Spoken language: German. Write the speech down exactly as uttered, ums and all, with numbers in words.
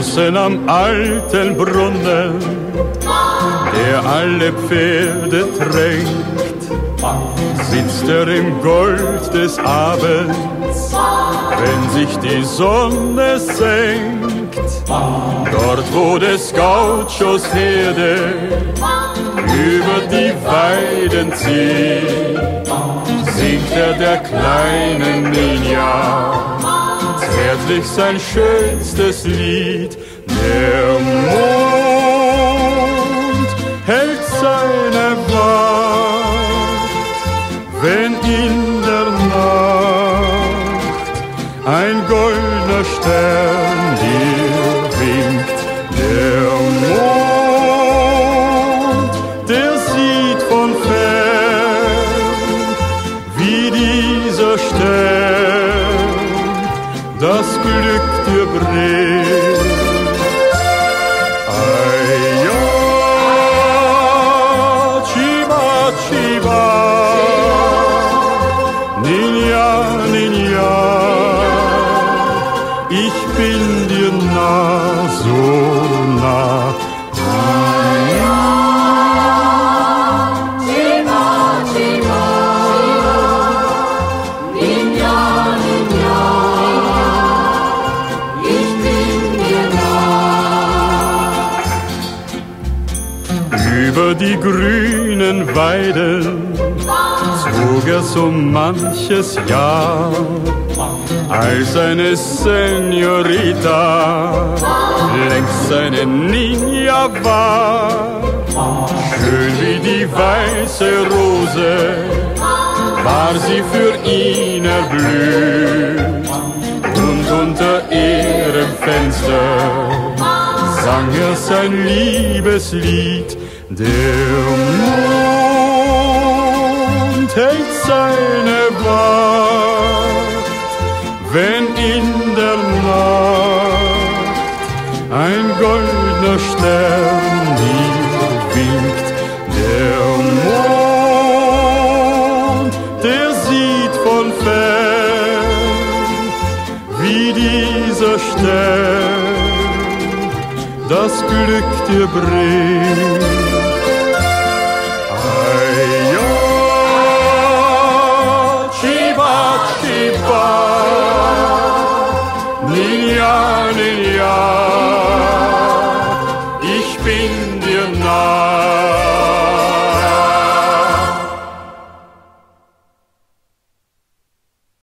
Draußen am alten Brunnen, der alle Pferde tränkt, sitzt er im Gold des Abends, wenn sich die Sonne senkt. Dort, wo des Gauchos Herde über die Weiden zieht, singt er der kleinen Ninja zärtlich sein schönstes Lied. Der Mond hält seine Wacht, wenn in der Nacht ein goldener Stern dir winkt. Der Mond, der sieht von fern, wie dieser Stern das Glück dir bringt. Ay-ya, Chiba, Chiba, Ninja, Ninja, ich bin dir nah, so nah. Über die grünen Weiden zog er so manches Jahr, als eine Senorita längst seine Ninja war. Schön wie die weiße Rose war sie für ihn erblüht, und unter ihrem Fenster sang er sein Liebeslied. Der Mond hält seine Wacht, wenn in der Nacht ein goldener Stern dir winkt. Der Mond, der sieht von fern, wie dieser Stern das Glück dir bringt.